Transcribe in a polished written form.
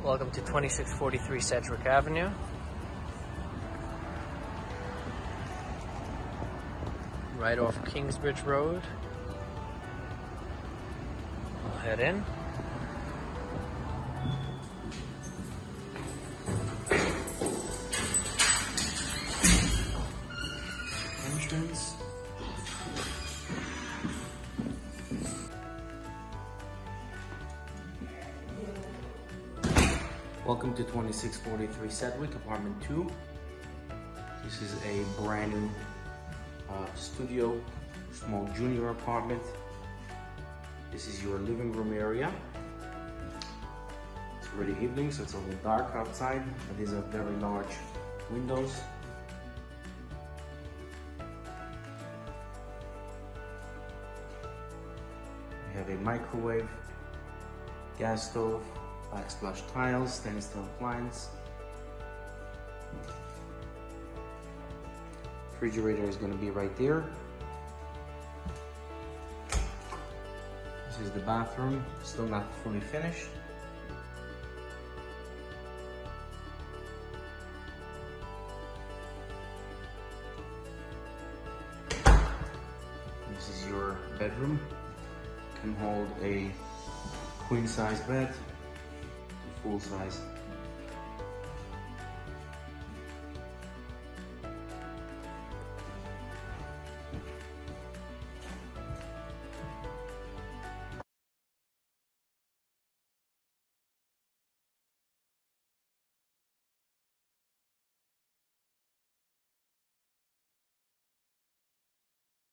Welcome to 2643 Sedgwick Avenue. Right off Kingsbridge Road. We'll head in. Entrance. Welcome to 2643 Sedgwick, apartment 2. This is a brand new studio, small junior apartment. This is your living room area. It's already evening, so it's a little dark outside, but these are very large windows. We have a microwave, gas stove, backsplash tiles, stainless steel appliance. Refrigerator is going to be right there. This is the bathroom, still not fully finished. This is your bedroom. Can hold a queen size bed, full size